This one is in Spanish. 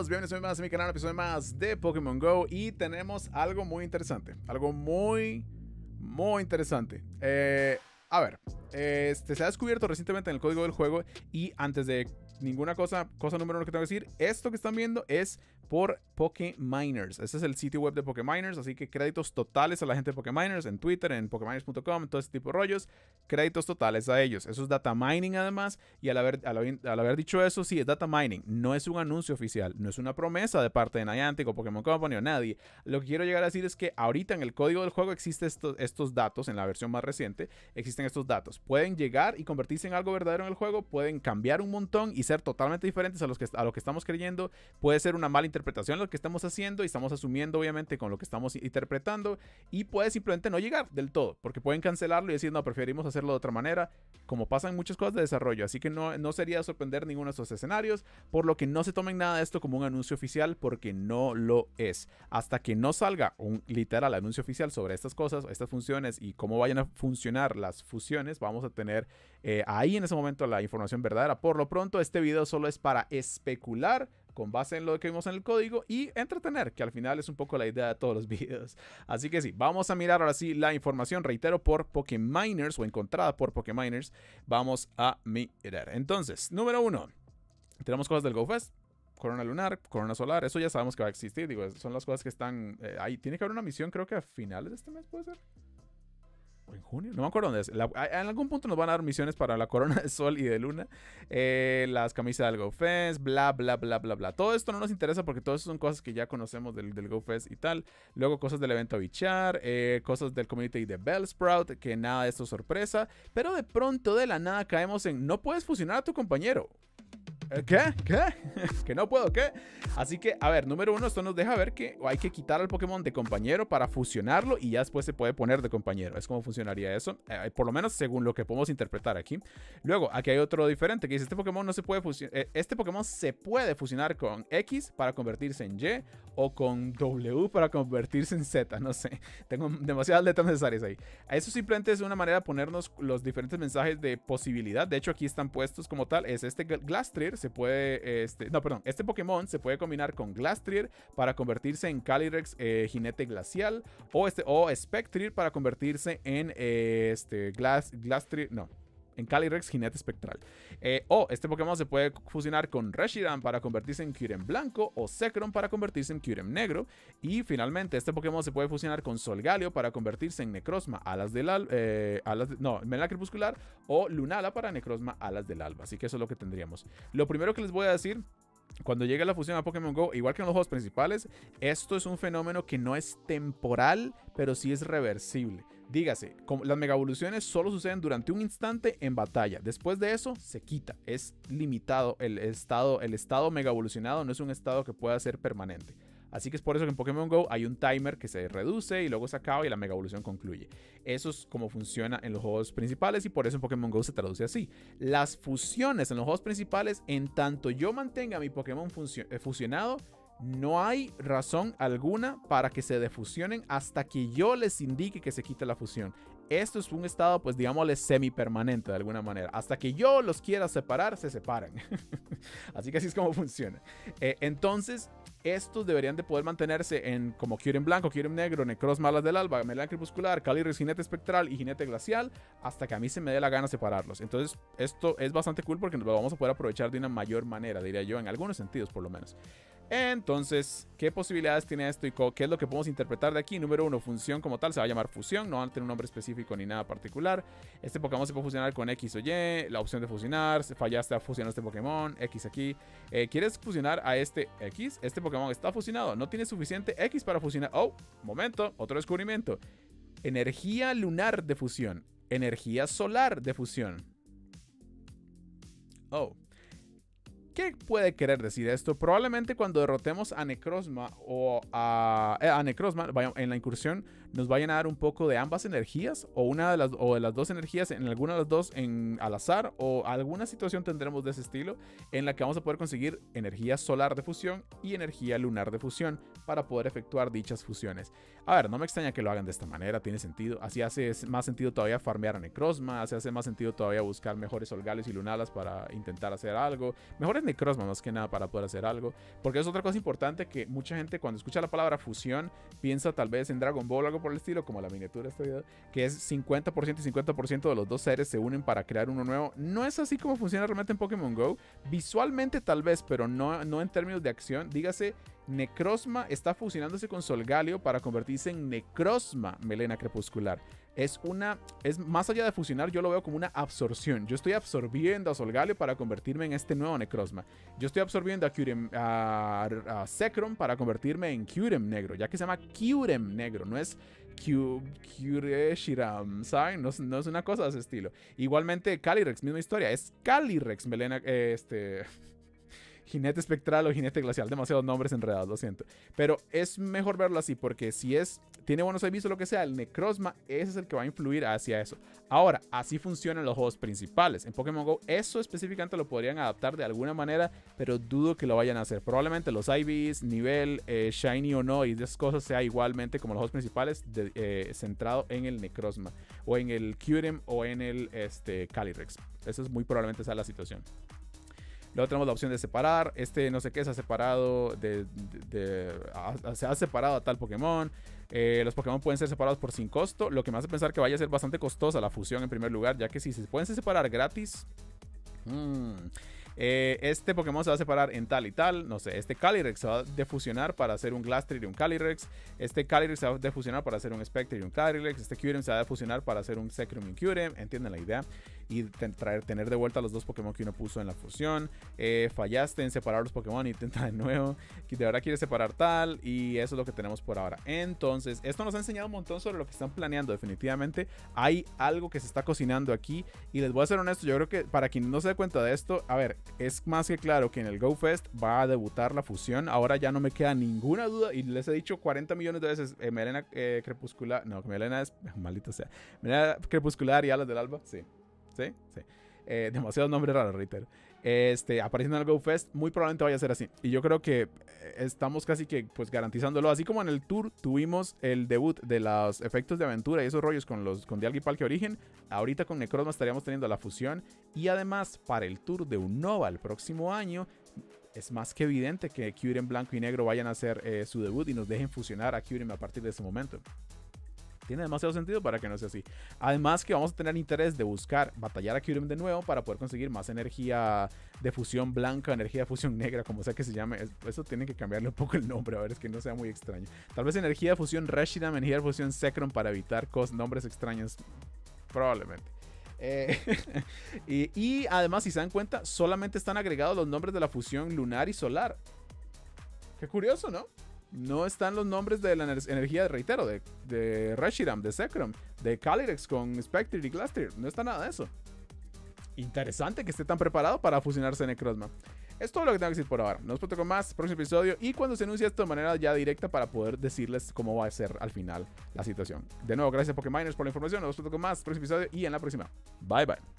bienvenidos a mi canal, un episodio más de Pokémon GO. Y tenemos algo muy interesante. Algo muy interesante. A ver, se ha descubierto recientemente en el código del juego. Y antes de ninguna cosa número uno que tengo que decir, esto que están viendo es por Pokéminers. Este es el sitio web de Pokéminers, así que créditos totales a la gente de Pokéminers en Twitter, en Pokéminers.com, todo ese tipo de rollos. Créditos totales a ellos. Eso es data mining además. Y al haber dicho eso, sí, es data mining. No es un anuncio oficial, no es una promesa de parte de Niantic o Pokémon Company o nadie. Lo que quiero llegar a decir es que ahorita en el código del juego existen estos datos, en la versión más reciente, existen estos datos. Pueden llegar y convertirse en algo verdadero en el juego, pueden cambiar un montón y ser totalmente diferentes a lo que estamos creyendo. Puede ser una mala interpretación de lo que estamos haciendo y estamos asumiendo obviamente con lo que estamos interpretando, y puede simplemente no llegar del todo, porque pueden cancelarlo y decir no, preferimos hacerlo de otra manera, como pasan muchas cosas de desarrollo. Así que no sería sorprender ninguno de estos escenarios, por lo que no se tomen nada de esto como un anuncio oficial, porque no lo es. Hasta que no salga un literal anuncio oficial sobre estas cosas, estas funciones y cómo vayan a funcionar las fusiones, vamos a tener ahí en ese momento la información verdadera. Por lo pronto este video solo es para especular con base en lo que vimos en el código y entretener, que al final es un poco la idea de todos los videos. Así que sí, vamos a mirar ahora sí la información, reitero, por Pokéminers o encontrada por Pokéminers. Vamos a mirar. Entonces, número 1, tenemos cosas del GoFest. Corona lunar, corona solar, eso ya sabemos que va a existir. Digo, son las cosas que están ahí. Tiene que haber una misión, creo que a finales de este mes, ¿puede ser? En junio, no me acuerdo dónde es. En algún punto nos van a dar misiones para la corona de sol y de luna, las camisas del GoFest, bla bla bla bla bla. Todo esto no nos interesa porque todo eso son cosas que ya conocemos del GoFest y tal. Luego cosas del evento Bichar, cosas del community de Bellsprout, que nada de esto es sorpresa. Pero de pronto de la nada caemos en no puedes fusionar a tu compañero. ¿Qué? ¿Que no puedo? ¿Qué? Así que, a ver, número 1, esto nos deja ver que hay que quitar al Pokémon de compañero para fusionarlo y ya después se puede poner de compañero. Es como funcionaría eso, por lo menos según lo que podemos interpretar aquí. Luego, aquí hay otro diferente que dice, este Pokémon no se puede fusionar, este Pokémon se puede fusionar con X para convertirse en Y o con W para convertirse en Z, no sé. Tengo demasiadas letras necesarias ahí. Eso simplemente es una manera de ponernos los diferentes mensajes de posibilidad. De hecho, aquí están puestos como tal, es este Glastrier. Se puede, este Pokémon se puede combinar con Glastrier para convertirse en Calyrex jinete glacial, o Spectrier para convertirse en Glastrier, no, en Calyrex jinete espectral. O este Pokémon se puede fusionar con Reshiram para convertirse en Kyurem blanco, o Zekrom para convertirse en Kyurem negro. Y finalmente este Pokémon se puede fusionar con Solgaleo para convertirse en Necrozma alas del Melena crepuscular, o Lunala para Necrozma alas del alba. Así que eso es lo que tendríamos. Lo primero que les voy a decir, cuando llegue la fusión a Pokémon GO, igual que en los juegos principales, esto es un fenómeno que no es temporal, pero sí es reversible. Dígase, las mega evoluciones solo suceden durante un instante en batalla. Después de eso, se quita. Es limitado. El estado mega evolucionado no es un estado que pueda ser permanente. Así que es por eso que en Pokémon GO hay un timer que se reduce y luego se acaba y la mega evolución concluye. Eso es como funciona en los juegos principales y por eso en Pokémon GO se traduce así. Las fusiones en los juegos principales, en tanto yo mantenga mi Pokémon fusionado, no hay razón alguna para que se defusionen hasta que yo les indique que se quite la fusión. Esto es un estado, pues digámosle, semipermanente de alguna manera. Hasta que yo los quiera separar, se separan. Así que así es como funciona. Entonces, estos deberían de poder mantenerse en como Kyurem blanco, Kyurem negro, Necrozma alas del alba, Melena crepuscular, Calyrex jinete espectral y jinete glacial, hasta que a mí se me dé la gana separarlos. Entonces, esto es bastante cool porque lo vamos a poder aprovechar de una mayor manera, diría yo, en algunos sentidos por lo menos. Entonces, ¿qué posibilidades tiene esto y qué es lo que podemos interpretar de aquí? Número 1, función como tal, se va a llamar fusión, no va a tener un nombre específico ni nada particular. Este Pokémon se puede fusionar con X o Y, la opción de fusionar, fallaste a fusionar este Pokémon, X aquí. ¿Quieres fusionar a este X? Este Pokémon está fusionado, no tiene suficiente X para fusionar. Oh, momento, otro descubrimiento. Energía lunar de fusión, energía solar de fusión. Oh. ¿Qué puede querer decir esto? Probablemente cuando derrotemos a Necrozma o a Necrozma en la incursión nos vayan a dar un poco de ambas energías o de las dos energías, en alguna de las dos al azar, o alguna situación tendremos de ese estilo en la que vamos a poder conseguir energía solar de fusión y energía lunar de fusión para poder efectuar dichas fusiones. A ver, no me extraña que lo hagan de esta manera, tiene sentido. Así hace más sentido todavía farmear a Necrozma, así hace más sentido todavía buscar mejores Solgalios y Lunalas para intentar hacer algo. Mejores Necrozma más que nada para poder hacer algo. Porque es otra cosa importante que mucha gente cuando escucha la palabra fusión piensa tal vez en Dragon Ball o algo por el estilo, como la miniatura de este video, que es 50% y 50% de los dos seres se unen para crear uno nuevo. No es así como funciona realmente en Pokémon GO. Visualmente tal vez, pero no en términos de acción. Dígase, Necrozma está fusionándose con Solgaleo para convertirse en Necrozma Melena Crepuscular. Es más allá de fusionar, yo lo veo como una absorción. Yo estoy absorbiendo a Solgaleo para convertirme en este nuevo Necrozma. Yo estoy absorbiendo a Zekrom para convertirme en Kyurem negro, ya que se llama Kyurem negro, no es Kyureshiram, ¿saben? No es una cosa de ese estilo. Igualmente Calyrex, misma historia, es Calyrex Melena, Jinete espectral o jinete glacial, demasiados nombres enredados, lo siento. Pero es mejor verlo así porque si tiene buenos avisos o lo que sea, el Necrozma, ese es el que va a influir hacia eso. Ahora, así funcionan los juegos principales. En Pokémon GO, eso específicamente lo podrían adaptar de alguna manera, pero dudo que lo vayan a hacer. Probablemente los IVs, nivel, Shiny o no, y esas cosas sea igualmente como los juegos principales, centrado en el Necrozma, o en el Kyurem, o en el Calyrex. Eso es muy probablemente sea la situación. Luego tenemos la opción de separar. No sé qué se ha separado se ha separado a tal Pokémon. Los Pokémon pueden ser separados por sin costo, lo que me hace pensar que vaya a ser bastante costosa la fusión en primer lugar, ya que si se pueden separar gratis, este Pokémon se va a separar en tal y tal. No sé, este Calyrex se va a defusionar para hacer un Glastrier y un Calyrex. Este Calyrex se va a defusionar para hacer un Spectre y un Calyrex. Este Kyurem se va a defusionar para hacer un Zekrom y un Kyurem. ¿Entienden la idea? Y tener de vuelta los dos Pokémon que uno puso en la fusión. Fallaste en separar los Pokémon, intenta de nuevo. Que de verdad quieres separar tal. Y eso es lo que tenemos por ahora. Entonces, esto nos ha enseñado un montón sobre lo que están planeando. Definitivamente hay algo que se está cocinando aquí. Y les voy a ser honesto, yo creo que para quien no se dé cuenta de esto, a ver, es más que claro que en el Go Fest va a debutar la fusión. Ahora ya no me queda ninguna duda. Y les he dicho 40 millones de veces, Melena Crepuscular. No, Melena es, maldito sea, Melena Crepuscular y Alas del Alba. Sí. Sí. Demasiados nombres raros, reitero. Apareciendo en el Go Fest, muy probablemente vaya a ser así. Y yo creo que estamos casi que pues garantizándolo. Así como en el tour tuvimos el debut de los efectos de aventura y esos rollos con Dialga y Palkia Origen, ahorita con Necrozma estaríamos teniendo la fusión. Y además, para el tour de Unova el próximo año, es más que evidente que Kyurem blanco y negro vayan a hacer su debut y nos dejen fusionar a Kyurem a partir de ese momento. Tiene demasiado sentido para que no sea así. Además que vamos a tener interés de buscar batallar a Kyurem de nuevo para poder conseguir más energía de fusión blanca, energía de fusión negra, como sea que se llame. Eso tiene que cambiarle un poco el nombre, a ver, es que no sea muy extraño. Tal vez energía de fusión Reshiram, energía de fusión Zekrom para evitar nombres extraños. Probablemente. Y además, si se dan cuenta, solamente están agregados los nombres de la fusión lunar y solar. Qué curioso, ¿no? No están los nombres de la energía, reitero, de Reshiram, de Zekrom, de Calyrex con Spectre y Glastrier. No está nada de eso. Interesante que esté tan preparado para fusionarse en Necrozma. Es todo lo que tengo que decir por ahora. Nos vemos con más, próximo episodio. Y cuando se anuncie esto de manera ya directa para poder decirles cómo va a ser al final la situación. De nuevo, gracias a Pokémoners por la información. Nos vemos con más, próximo episodio y en la próxima. Bye bye.